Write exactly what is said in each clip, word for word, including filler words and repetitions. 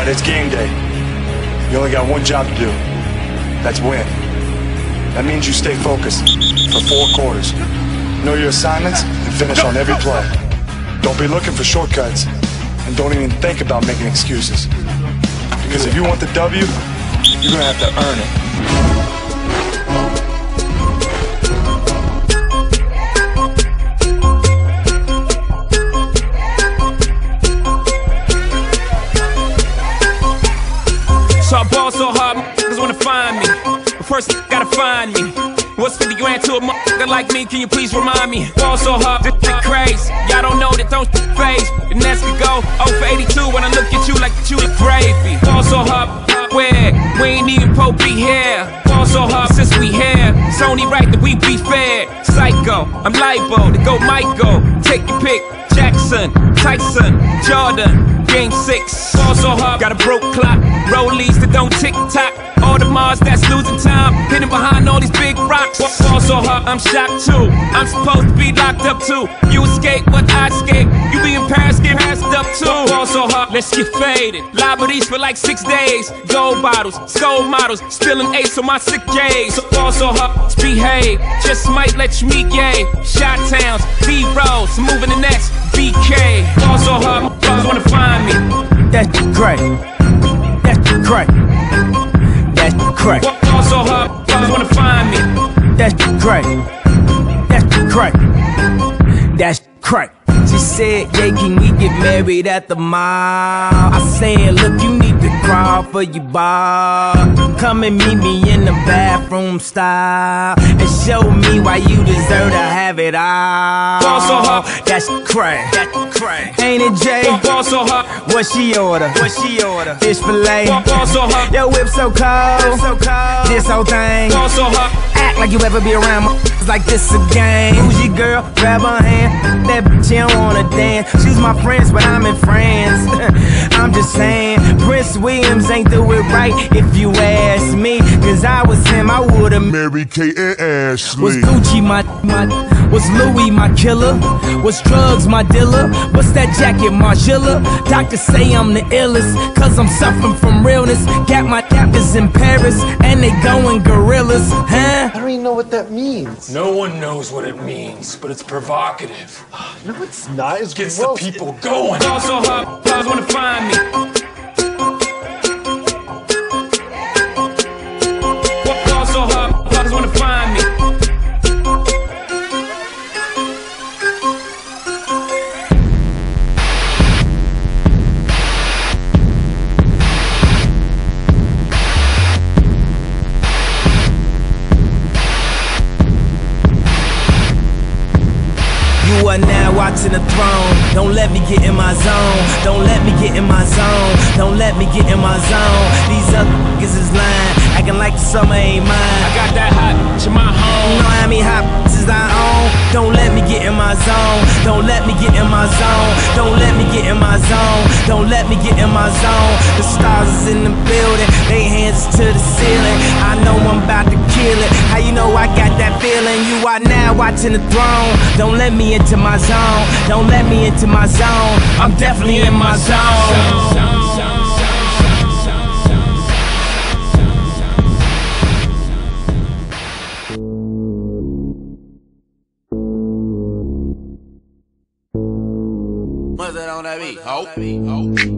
Alright, it's game day. You only got one job to do. That's win. That means you stay focused for four quarters. Know your assignments and finish on every play. Don't be looking for shortcuts, and don't even think about making excuses. Because if you want the W, you're gonna have to earn it. So I ball so hard, niggas wanna find me. But first, gotta find me. What's fifty grand to a motherfucker like me? Can you please remind me? Ball so hard, this shit crazy. Y'all don't know that don't phase. The Nets could go oh for eighty-two when I look at you like you the gravy. Ball so hard, where? We ain't even po be here. Ball so hard since we here. It's only right that we be fair. Psycho, I'm libo to go Michael. Take your pick. Jackson, Tyson, Jordan. Game six, ball so hard, got a broke clock. Rollies that don't tick tock. All the Mars that's losing time, hidden behind all these big rocks. Ball so hard, I'm shocked too. I'm supposed to be locked up too. You escape, but I escape. You be in Paris, get passed up too. Ball so hard, let's get faded. Liberties for like six days. Gold bottles, skull models, spilling ace on my sick days. So ball so hard, let's behave. Just might let you meet gay. Shot towns, B rolls, moving the next B K. Ball so hard, motherfuckers wanna find me. That's great. That's great. That's great. Ball so hard, motherfuckers wanna find me. That's great. That's great. That's great. She said, yeah, can we get married at the mall? I said, look, you need to crawl for your bar. Come and meet me in the bathroom style and show me why you deserve to have it all. Ball so hard, that's crack. That's crack. Ain't it, Jay? Ball so hard, what she order? What she order? Fish fillet. Ball so hard, your whip so cold. So cold. This whole thing. Ball so hard, act like you ever be around my like this a game. Who's your girl? Grab her hand. That bitch, she don't wanna dance. She's my friends, but I'm in France. I'm just saying, Prince Williams ain't do it right if you ask me. Cause I was him, I would've Mary Kate and Ashley. Was Gucci my, my, was Louis my killer? Was drugs my dealer? What's that jacket, Margilla? Doctors say I'm the illest, cause I'm suffering from realness. Got my captors in Paris, and they going gorillas, huh? I don't even know what that means. No one knows what it means, but it's provocative. No, it's not. It's Gets gross. the people going. ball so hard, guys wanna find me. Ball so hard, guys wanna find me. You are now watching the throne. Don't let me get in my zone. Don't let me get in my zone. Don't let me get in my zone. These other niggas is lying, acting like the summer ain't mine. I got that hot, to my home. You know how many hot is I own? Don't let me get in my zone. Don't let me get in my zone. Don't let me get in my zone. Don't let me get in my zone. The stars is in the building, they hands to the ceiling. I know I'm about to kill it. How you know I got that feeling? You are now watching the throne. Don't let me into my zone. Don't let me into my zone. I'm definitely in my zone. What's that on that beat? Ho.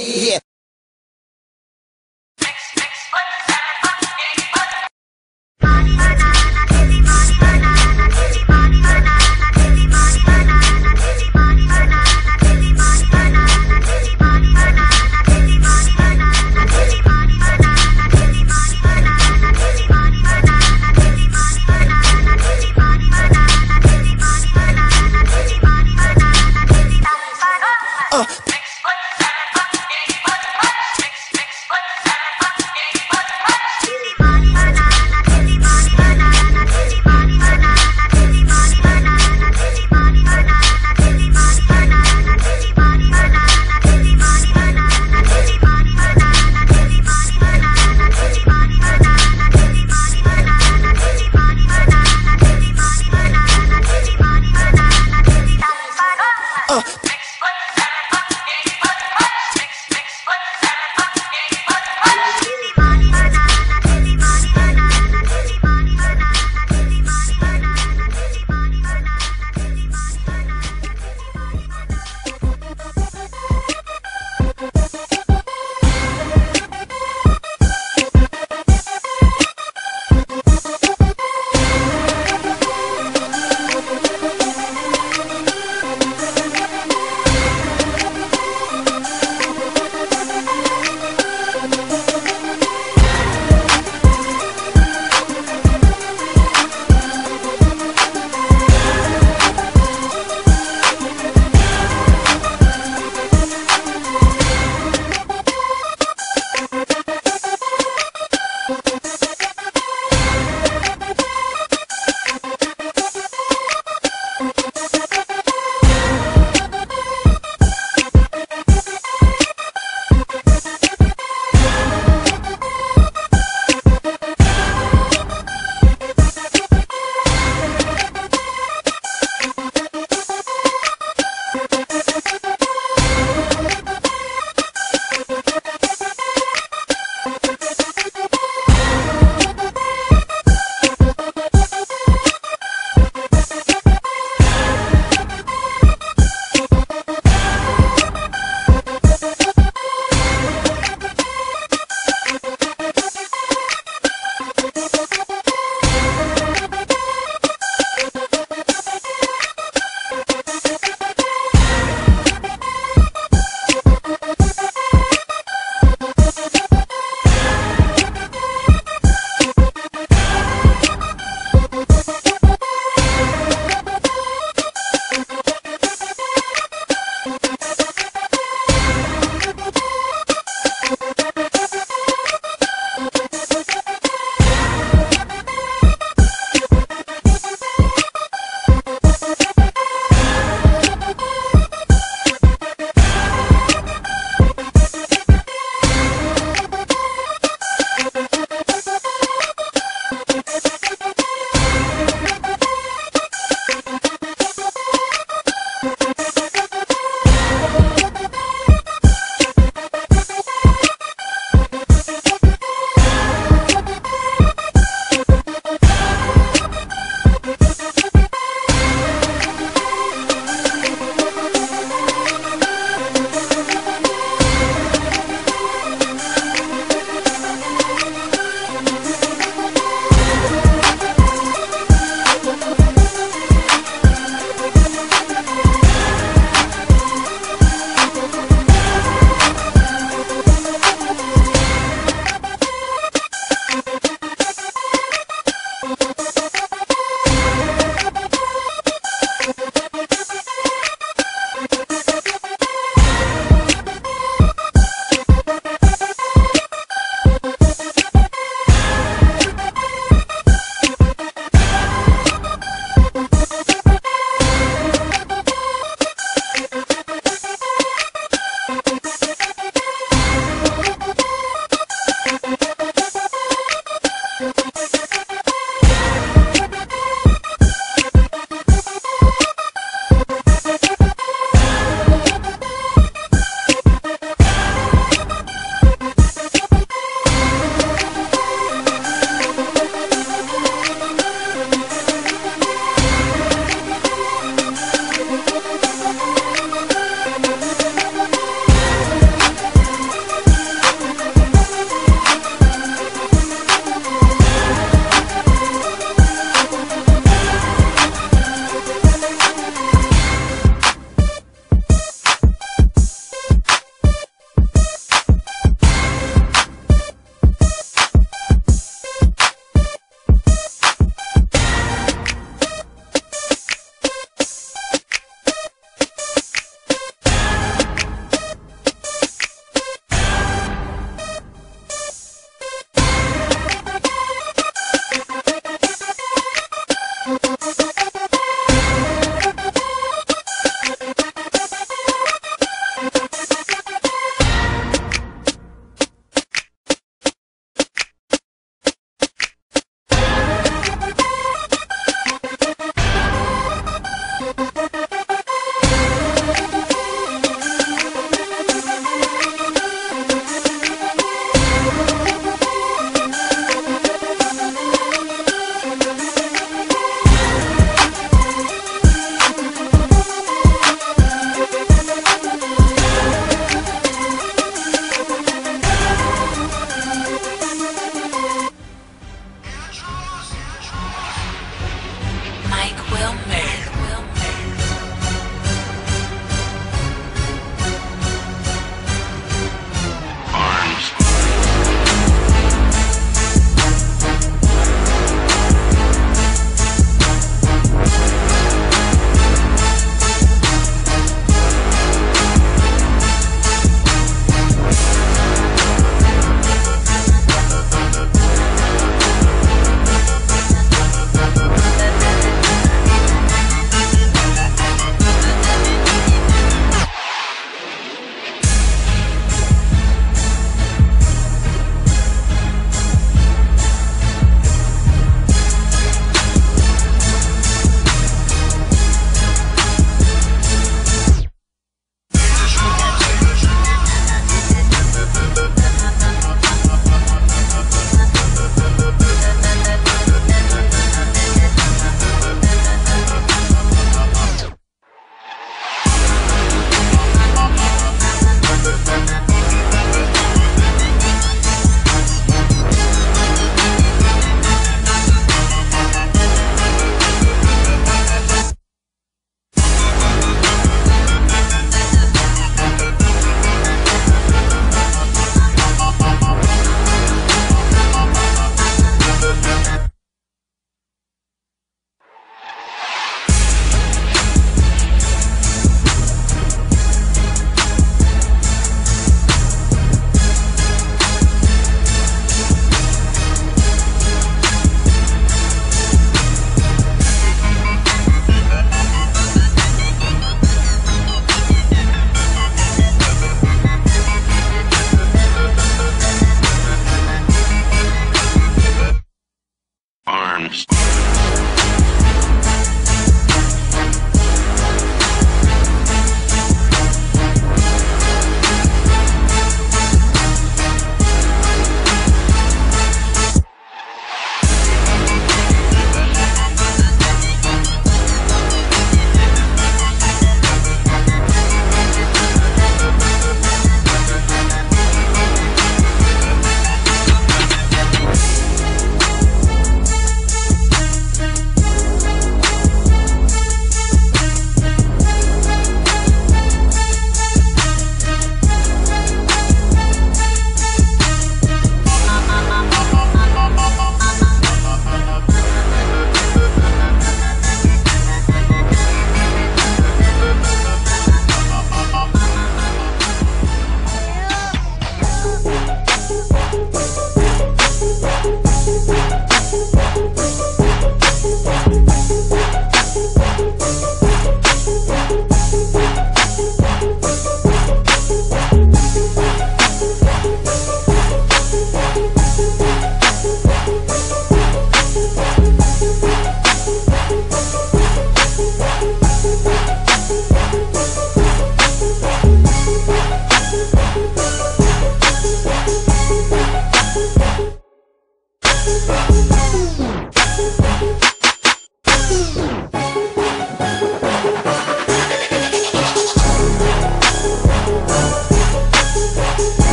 Yeah.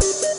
Bye.